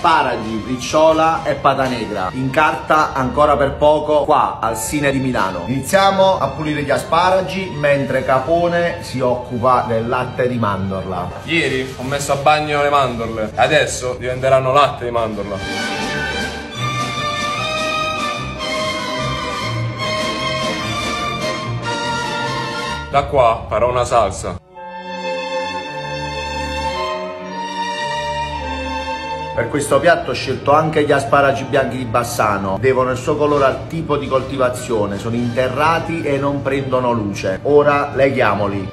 asparagi, briciola e pata negra. In carta ancora per poco qua al Sine di Milano. Iniziamo a pulire gli asparagi mentre Capone si occupa del latte di mandorla. Ieri ho messo a bagno le mandorle, adesso diventeranno latte di mandorla. Da qua farò una salsa. Per questo piatto ho scelto anche gli asparagi bianchi di Bassano. Devono il suo colore al tipo di coltivazione, sono interrati e non prendono luce. Ora leghiamoli.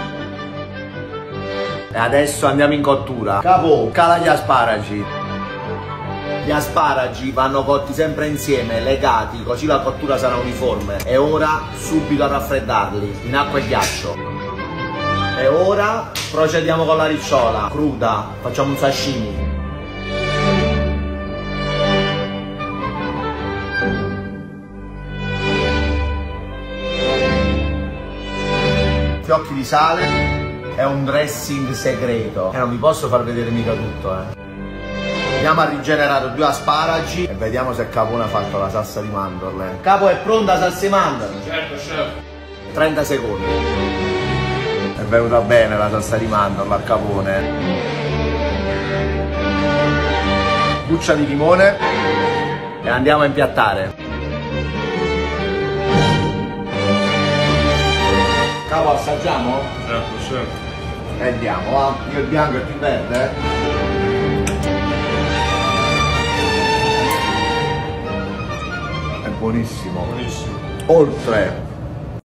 E adesso andiamo in cottura. Capo, cala gli asparagi. Gli asparagi vanno cotti sempre insieme, legati, così la cottura sarà uniforme. E ora subito a raffreddarli in acqua e ghiaccio. E ora procediamo con la ricciola cruda, facciamo un sashimi. Fiocchi di sale è un dressing segreto e non vi posso far vedere mica tutto. Andiamo a rigenerare 2 asparagi e vediamo se Capone ha fatto la salsa di mandorle. Capo, è pronta la salsa di mandorle? Certo, chef. 30 secondi. È venuta bene la salsa di mandorla al Capone. Buccia di limone e andiamo a impiattare. Capo, assaggiamo? Certo, chef. E andiamo, va. Io il bianco e tu il verde. È buonissimo. Buonissimo. Oltre